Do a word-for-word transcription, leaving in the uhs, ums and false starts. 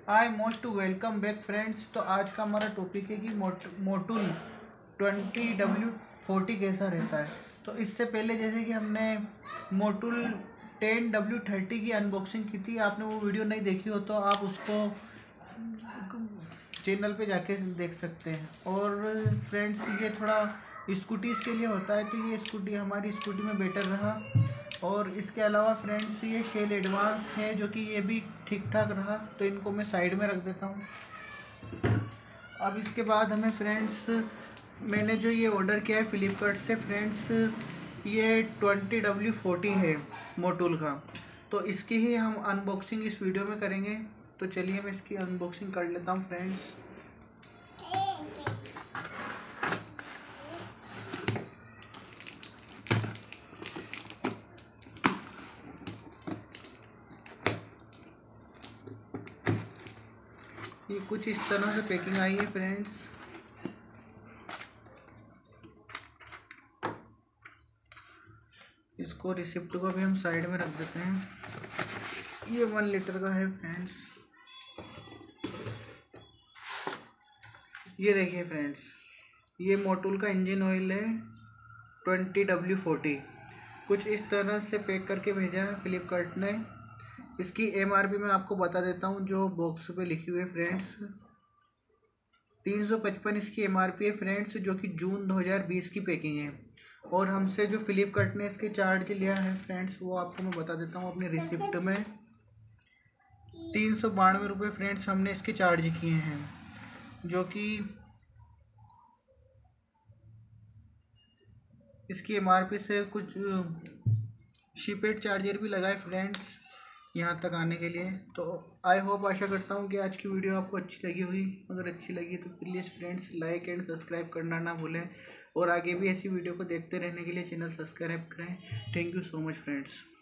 हाय most welcome back friends. तो आज का हमारा टॉपिक है कि मोट मोटूल ट्वेंटी डब्ल्यू फोर्टी कैसा रहता है। तो इससे पहले जैसे कि हमने मोटूल टेन डब्ल्यू थर्टी की अनबॉक्सिंग की थी, आपने वो वीडियो नहीं देखी हो तो आप उसको चैनल पे जाके देख सकते हैं। और फ्रेंड्स ये थोड़ा स्कूटीज़ के लिए होता है, तो ये स्कूटी हमारी स्कूटी में बेटर रहा। और इसके अलावा फ्रेंड्स ये शेल एडवांस है जो कि ये भी ठीक ठाक रहा, तो इनको मैं साइड में रख देता हूँ। अब इसके बाद हमें फ्रेंड्स मैंने जो ये ऑर्डर किया है फ्लिपकार्ट से फ्रेंड्स, ये ट्वेंटी डब्ल्यू फोर्टी है मोटूल का। तो इसकी ही हम अनबॉक्सिंग इस वीडियो में करेंगे। तो चलिए मैं इसकी अनबॉक्सिंग कर लेता हूँ फ्रेंड्स। ये कुछ इस तरह से पैकिंग आई है फ्रेंड्स। इसको रिसिप्ट को भी हम साइड में रख देते हैं। ये वन लीटर का है फ्रेंड्स। ये देखिए फ्रेंड्स, ये मोटूल का इंजन ऑयल है ट्वेंटी डब्ल्यू फोर्टी। कुछ इस तरह से पैक करके भेजा है फ्लिपकार्ट ने। इसकी एमआरपी मैं आपको बता देता हूँ जो बॉक्स पे लिखी हुई है फ्रेंड्स। तीन सौ पचपन इसकी एमआरपी है फ्रेंड्स, जो कि जून दो हज़ार बीस की पैकिंग है। और हमसे जो फ्लिपकार्ट ने इसके चार्ज लिया है फ्रेंड्स, वो आपको मैं बता देता हूँ अपनी रिसिप्ट में। तीन सौ बानवे रुपये फ्रेंड्स हमने इसके चार्ज किए हैं, जो कि इसकी एमआरपी से कुछ शिपेड चार्जर भी लगाए फ्रेंड्स यहाँ तक आने के लिए। तो आई होप, आशा करता हूँ कि आज की वीडियो आपको अच्छी लगी होगी। अगर अच्छी लगी तो please friends like and subscribe करना ना भूलें, और आगे भी ऐसी वीडियो को देखते रहने के लिए चैनल सब्सक्राइब करें। Thank you so much friends.